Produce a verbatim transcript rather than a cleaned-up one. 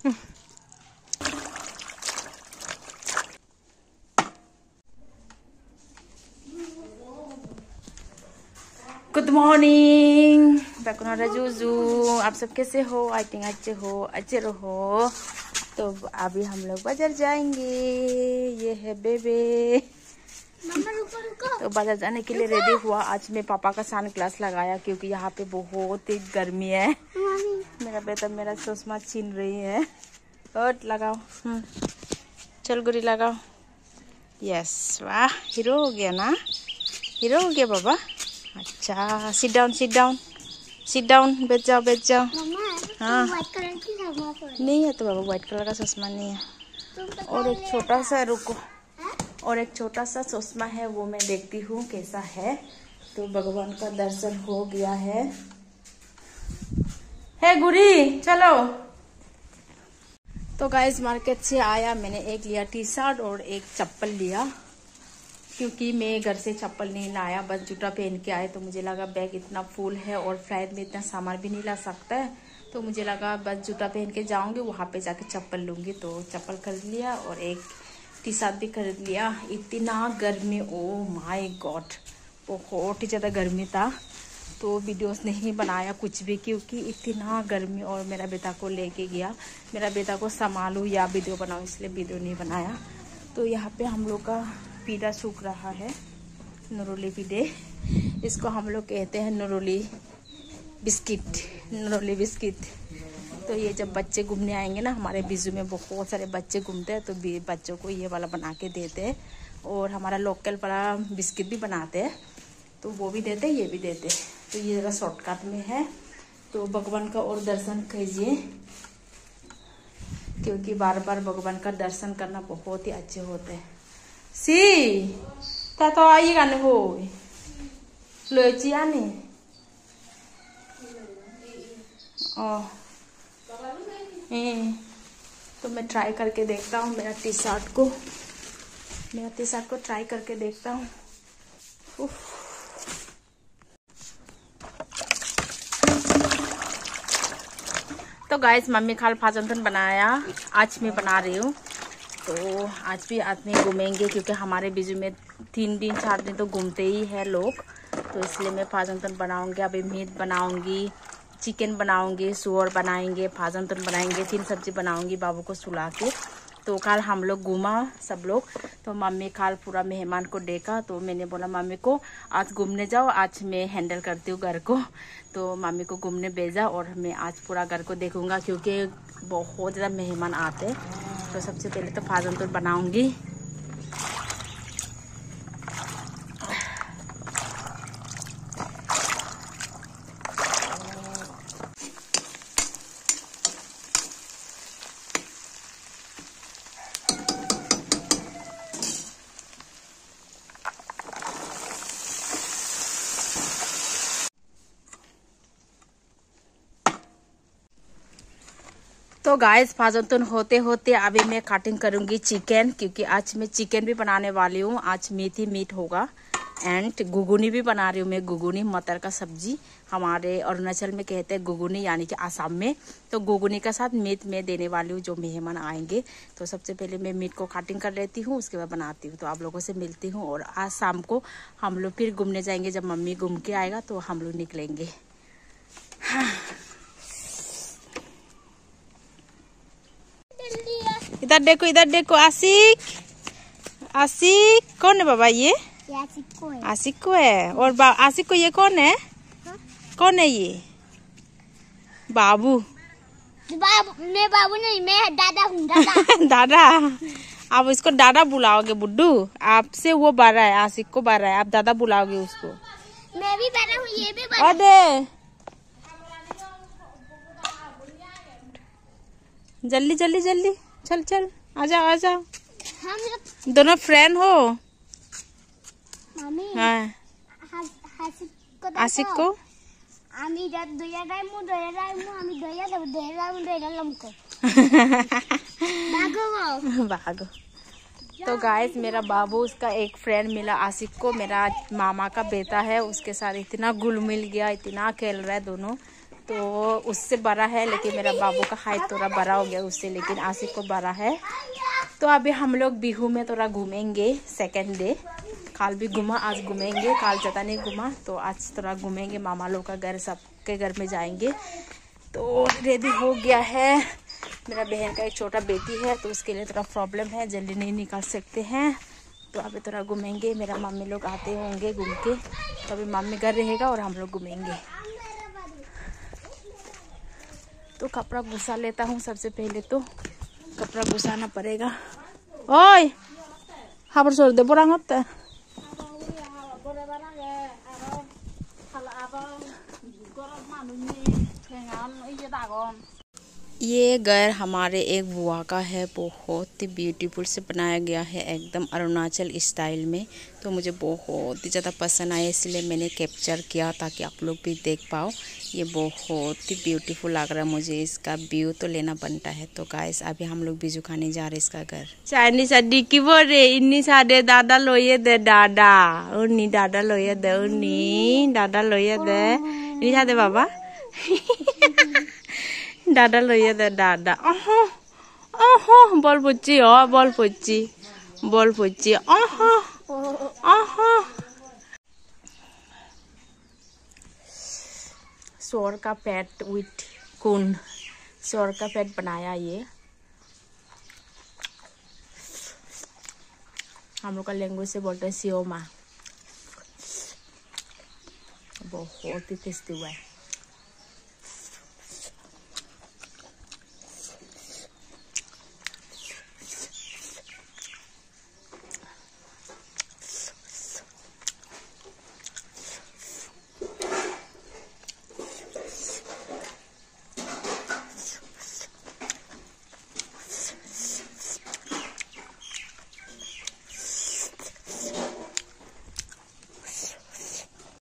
Good morning बैकुनारा Juju, आप सब कैसे हो? आई थिंक अच्छे हो, अच्छे रहो। तो अभी हम लोग बाजार जाएंगे। ये है बेबे। तो बाजार जाने के लिए रेडी हुआ। आज मैं पापा का सन ग्लास लगाया क्योंकि यहाँ पे बहुत ही गर्मी है। मेरा बेटा मेरा चश्मा छीन रही है। और लगाओ, चल गुरी लगाओ। यस, वाह हीरो हो गया ना, हीरो हो गया बाबा। अच्छा, sit down sit down sit down, बैठ जाओ बैठ जाओ। हाँ नहीं है तो बाबा, व्हाइट कलर का चश्मा नहीं है। और एक छोटा सा, रुको, और एक छोटा सा चश्मा है, वो मैं देखती हूँ कैसा है। तो भगवान का दर्शन हो गया है। है गुरी, चलो। तो गाइस मार्केट से आया, मैंने एक लिया टी शर्ट और एक चप्पल लिया क्योंकि मैं घर से चप्पल नहीं लाया, बस जूता पहन के आए। तो मुझे लगा बैग इतना फुल है और फ्लाइट में इतना सामान भी नहीं ला सकता है, तो मुझे लगा बस जूता पहन के जाऊंगी, वहां पे जाके चप्पल लूंगी। तो चप्पल खरीद लिया और एक टी शर्ट भी खरीद लिया। इतना गर्मी, ओ माय गॉड, बहुत ही ज़्यादा गर्मी था। तो वीडियोस नहीं बनाया कुछ भी क्योंकि इतना गर्मी, और मेरा बेटा को लेके गया, मेरा बेटा को संभालूँ या वीडियो बनाऊँ, इसलिए वीडियो नहीं बनाया। तो यहाँ पे हम लोग का पीड़ा सूख रहा है, नरोली पीड़े, इसको हम लोग कहते हैं नरोली बिस्किट, नरोली बिस्किट। तो ये जब बच्चे घूमने आएंगे ना, हमारे बिजू में बहुत सारे बच्चे घूमते हैं, तो बच्चों को ये वाला बना के देते हैं। और हमारा लोकल वाला बिस्किट भी बनाते हैं, तो वो भी देते हैं, ये भी देते हैं। तो ये ज़रा शॉर्टकट में है। तो भगवान का और दर्शन कीजिए क्योंकि बार बार भगवान का दर्शन करना बहुत ही अच्छे होते हैं। सी ता तो आई गाने हो लोचिया ने ओ ए, तो मैं ट्राई करके देखता हूँ मेरा टी शर्ट को, मेरा टी शर्ट को ट्राई करके देखता हूँ। तो गाइस मम्मी खाल फाजंतन बनाया, आज मैं बना रही हूँ। तो आज भी आदमी घूमेंगे क्योंकि हमारे बीजू में तीन दिन चार दिन तो घूमते ही है लोग, तो इसलिए मैं फाजंतन बनाऊंगी। अभी मीट बनाऊंगी, चिकन बनाऊंगी, सुअर बनाएंगे, फाजंतन बनाएंगे, तीन सब्जी बनाऊंगी बाबू को सुला के। तो कल हम लोग घूमा सब लोग, तो मम्मी कल पूरा मेहमान को देखा। तो मैंने बोला मम्मी को आज घूमने जाओ, आज मैं हैंडल करती हूँ घर को। तो मम्मी को घूमने भेजा और मैं आज पूरा घर को देखूंगा क्योंकि बहुत ज़्यादा मेहमान आते हैं। तो सबसे पहले तो फाजंतन बनाऊंगी। तो गाइस फाजंतन होते होते अभी मैं कटिंग करूंगी चिकन, क्योंकि आज मैं चिकन भी बनाने वाली हूँ। आज मीट ही मीट होगा। एंड गुगुनी भी बना रही हूँ मैं, गुगुनी मटर का सब्जी, हमारे अरुणाचल में कहते हैं गुगुनी, यानी कि आसाम में। तो गुगुनी का साथ मीट मैं देने वाली हूँ जो मेहमान आएंगे। तो सबसे पहले मैं मीट को कटिंग कर लेती हूँ, उसके बाद बनाती हूँ। तो आप लोगों से मिलती हूँ। और आज शाम को हम लोग फिर घूमने जाएंगे, जब मम्मी घूम के आएगा तो हम लोग निकलेंगे। हाँ। इधर देखो, इधर देखो, आशिक, आशिक कौन है बाबा? ये आशिक को है, आशिक को है। और आशिक को ये कौन है? हा? कौन है ये? बाबू। बाबू मैं बाबू नहीं, मैं दादा हूँ, दादा। दादा, आप इसको दादा बुलाओगे बुड्डू? आपसे वो बड़ा है, आशिक को बड़ा है, आप दादा बुलाओगे उसको। मैं भी बड़ा हूँ, ये भी बड़ा। अरे जल्दी जल्दी जल्दी, चल चल, आ जाओ आ जाओ। हम दोनों फ्रेंड हो? मम्मी, हाँ। आशिक को आमी जब दोया राइमु दोया राइमु आमी दोया लब दोया राइमु दोया लमको भागो भागो। तो गाइस मेरा बाबू, उसका एक फ्रेंड मिला आशिक को, मेरा मामा का बेटा है, उसके साथ इतना घुल मिल गया, इतना खेल रहा है दोनों। तो उससे बड़ा है, लेकिन मेरा बाबू का हाइट थोड़ा बड़ा हो गया उससे, लेकिन आसिफ को बड़ा है। तो अभी हम लोग बिहू में थोड़ा घूमेंगे सेकेंड डे। काल भी घूमा, आज घूमेंगे, काल ज़्यादा नहीं घूमा, तो आज थोड़ा घूमेंगे। मामा लोग का घर, सबके घर में जाएंगे। तो रेडी हो गया है। मेरा बहन का एक छोटा बेटी है, तो उसके लिए थोड़ा प्रॉब्लम है, जल्दी नहीं निकाल सकते हैं। तो अभी थोड़ा घूमेंगे। मेरा मम्मी लोग आते होंगे घूम के, तो अभी मम्मी घर रहेगा और हम लोग घूमेंगे। तो कपड़ा घुसा लेता हूँ सबसे पहले, तो कपड़ा घुसाना पड़ेगा। ओए हाबर सोर दे बोरा होता ये घर हमारे एक बुआ का है, बहुत ही ब्यूटीफुल से बनाया गया है, एकदम अरुणाचल स्टाइल में। तो मुझे बहुत ही ज़्यादा पसंद आया, इसलिए मैंने कैप्चर किया ताकि आप लोग भी देख पाओ। ये बहुत ही ब्यूटीफुल लग रहा है मुझे, इसका व्यू तो लेना बनता है। तो गाइस अभी हम लोग बीजू खाने जा रहे हैं इसका घर। चाइनीज अड्डी की बोल रे इन्नी सादे दादा लोये दे दादा उन्नी दादा लोये दे उन्नी दादा लोये दे इन्नी सादे बाबा दादा लोये दे दादा ओहो ओहो बॉल पुच्ची ओ बॉल पुच्ची बॉल पुच्ची ओहो ओहो। सोर का पेट विथ कुन, सोर का पेट बनाया ये। हम लोग का लैंग्वेज से बोलते हैं सियोमा। बहुत ही टेस्टी हुआ है।